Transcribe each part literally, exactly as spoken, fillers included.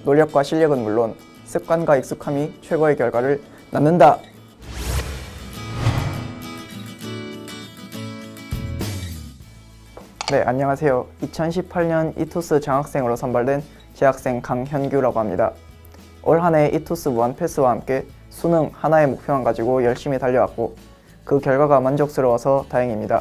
노력과 실력은 물론 습관과 익숙함이 최고의 결과를 낳는다. 네, 안녕하세요. 이천십팔 년 이투스 장학생으로 선발된 재학생 강현규라고 합니다. 올 한 해 이투스 무한 패스와 함께 수능 하나의 목표만 가지고 열심히 달려왔고 그 결과가 만족스러워서 다행입니다.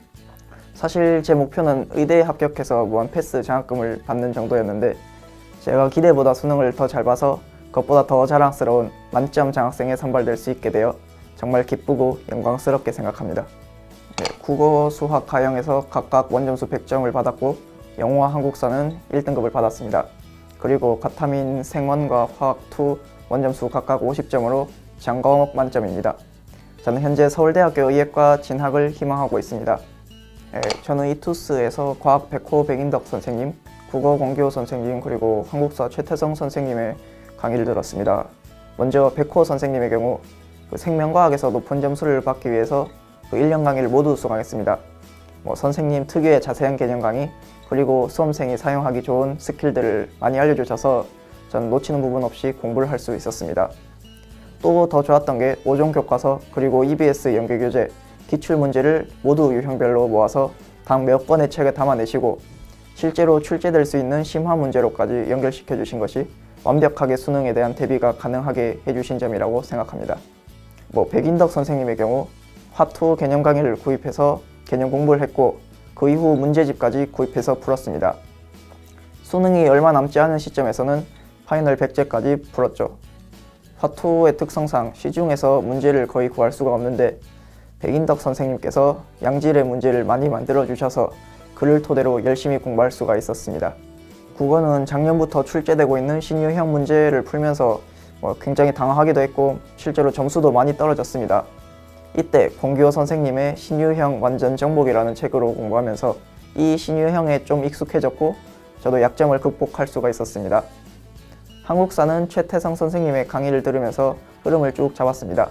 사실 제 목표는 의대에 합격해서 무한 패스 장학금을 받는 정도였는데 제가 기대보다 수능을 더 잘 봐서 그것보다 더 자랑스러운 만점 장학생에 선발될 수 있게 되어 정말 기쁘고 영광스럽게 생각합니다. 네, 국어, 수학, 가영에서 각각 원점수 백 점을 받았고 영어와 한국사는 일 등급을 받았습니다. 그리고 과탐인 생원과 화학 이 원점수 각각 오십 점으로 전과목 만점입니다. 저는 현재 서울대학교 의예과 진학을 희망하고 있습니다. 네, 저는 이투스에서 과학 백호 백인덕 선생님, 국어 공교 선생님, 그리고 한국사 최태성 선생님의 강의를 들었습니다. 먼저 백호 선생님의 경우 그 생명과학에서 높은 점수를 받기 위해서 그 일 년 강의를 모두 수강했습니다. 뭐 선생님 특유의 자세한 개념 강의, 그리고 수험생이 사용하기 좋은 스킬들을 많이 알려주셔서 전 놓치는 부분 없이 공부를 할 수 있었습니다. 또 더 좋았던 게 오 종 교과서 그리고 이비에스 연계교재, 기출문제를 모두 유형별로 모아서 당 몇 권의 책에 담아내시고 실제로 출제될 수 있는 심화 문제로까지 연결시켜 주신 것이 완벽하게 수능에 대한 대비가 가능하게 해주신 점이라고 생각합니다. 뭐 백인덕 선생님의 경우 화 이 개념 강의를 구입해서 개념 공부를 했고 그 이후 문제집까지 구입해서 풀었습니다. 수능이 얼마 남지 않은 시점에서는 파이널 백제까지 풀었죠. 화 이의 특성상 시중에서 문제를 거의 구할 수가 없는데 백인덕 선생님께서 양질의 문제를 많이 만들어 주셔서 그를 토대로 열심히 공부할 수가 있었습니다. 국어는 작년부터 출제되고 있는 신유형 문제를 풀면서 뭐 굉장히 당황하기도 했고 실제로 점수도 많이 떨어졌습니다. 이때 공규호 선생님의 신유형 완전 정복이라는 책으로 공부하면서 이 신유형에 좀 익숙해졌고 저도 약점을 극복할 수가 있었습니다. 한국사는 최태성 선생님의 강의를 들으면서 흐름을 쭉 잡았습니다.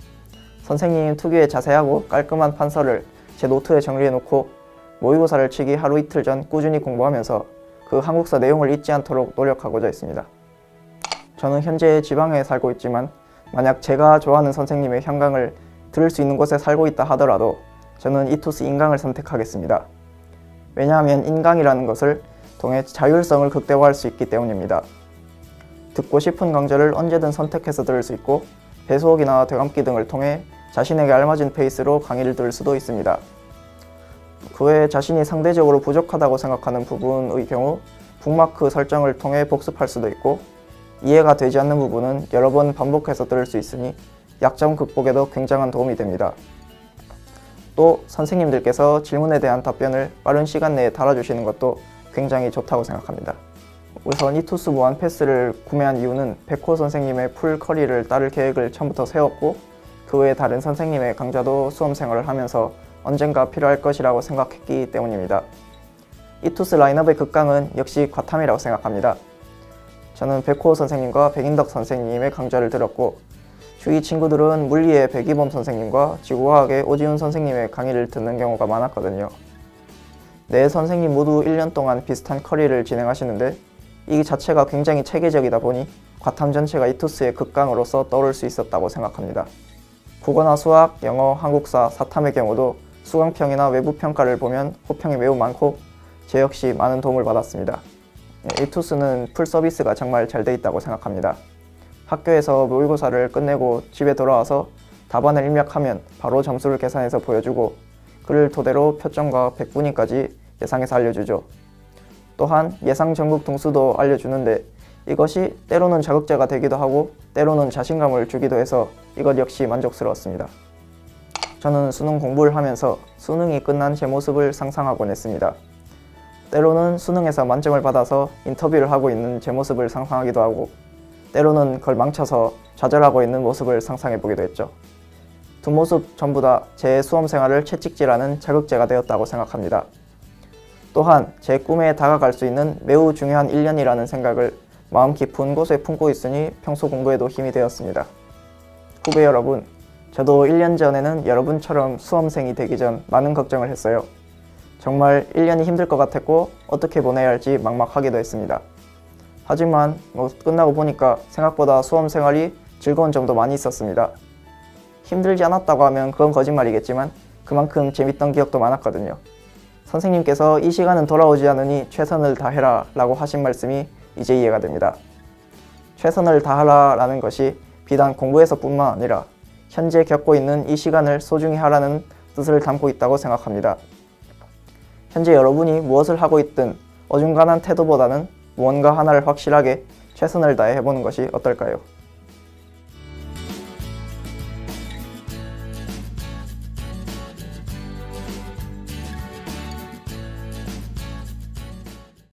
선생님 특유의 자세하고 깔끔한 판서를 제 노트에 정리해놓고 모의고사를 치기 하루 이틀 전 꾸준히 공부하면서 그 한국사 내용을 잊지 않도록 노력하고자 했습니다. 저는 현재 지방에 살고 있지만 만약 제가 좋아하는 선생님의 현강을 들을 수 있는 곳에 살고 있다 하더라도 저는 이투스 인강을 선택하겠습니다. 왜냐하면 인강이라는 것을 통해 자율성을 극대화할 수 있기 때문입니다. 듣고 싶은 강좌를 언제든 선택해서 들을 수 있고 배수옥이나 되감기 등을 통해 자신에게 알맞은 페이스로 강의를 들을 수도 있습니다. 그 외에 자신이 상대적으로 부족하다고 생각하는 부분의 경우 북마크 설정을 통해 복습할 수도 있고 이해가 되지 않는 부분은 여러 번 반복해서 들을 수 있으니 약점 극복에도 굉장한 도움이 됩니다. 또 선생님들께서 질문에 대한 답변을 빠른 시간 내에 달아주시는 것도 굉장히 좋다고 생각합니다. 우선 이투스 무한 패스를 구매한 이유는 백호 선생님의 풀 커리를 따를 계획을 처음부터 세웠고 그 외에 다른 선생님의 강좌도 수험생활을 하면서 언젠가 필요할 것이라고 생각했기 때문입니다. 이투스 라인업의 극강은 역시 과탐이라고 생각합니다. 저는 백호 선생님과 백인덕 선생님의 강좌를 들었고 주위 친구들은 물리의 백이범 선생님과 지구과학의 오지훈 선생님의 강의를 듣는 경우가 많았거든요. 네 선생님 모두 일 년 동안 비슷한 커리를 진행하시는데 이 자체가 굉장히 체계적이다 보니 과탐 전체가 이투스의 극강으로서 떠오를 수 있었다고 생각합니다. 국어나 수학, 영어, 한국사, 사탐의 경우도 수강평이나 외부평가를 보면 호평이 매우 많고 제 역시 많은 도움을 받았습니다. 이투스는 풀 서비스가 정말 잘 돼 있다고 생각합니다. 학교에서 모의고사를 끝내고 집에 돌아와서 답안을 입력하면 바로 점수를 계산해서 보여주고 그를 토대로 표점과 백분위까지 예상해서 알려주죠. 또한 예상 전국 등수도 알려주는데 이것이 때로는 자극제가 되기도 하고 때로는 자신감을 주기도 해서 이것 역시 만족스러웠습니다. 저는 수능 공부를 하면서 수능이 끝난 제 모습을 상상하곤 했습니다. 때로는 수능에서 만점을 받아서 인터뷰를 하고 있는 제 모습을 상상하기도 하고 때로는 그걸 망쳐서 좌절하고 있는 모습을 상상해보기도 했죠. 두 모습 전부 다 제 수험생활을 채찍질하는 자극제가 되었다고 생각합니다. 또한 제 꿈에 다가갈 수 있는 매우 중요한 일 년이라는 생각을 마음 깊은 곳에 품고 있으니 평소 공부에도 힘이 되었습니다. 후배 여러분, 저도 일 년 전에는 여러분처럼 수험생이 되기 전 많은 걱정을 했어요. 정말 일 년이 힘들 것 같았고 어떻게 보내야 할지 막막하기도 했습니다. 하지만 뭐 끝나고 보니까 생각보다 수험 생활이 즐거운 점도 많이 있었습니다. 힘들지 않았다고 하면 그건 거짓말이겠지만 그만큼 재밌던 기억도 많았거든요. 선생님께서 이 시간은 돌아오지 않으니 최선을 다해라 라고 하신 말씀이 이제 이해가 됩니다. 최선을 다하라 라는 것이 비단 공부에서 뿐만 아니라 현재 겪고 있는 이 시간을 소중히 하라는 뜻을 담고 있다고 생각합니다. 현재 여러분이 무엇을 하고 있든 어중간한 태도보다는 무언가 하나를 확실하게 최선을 다해 해보는 것이 어떨까요?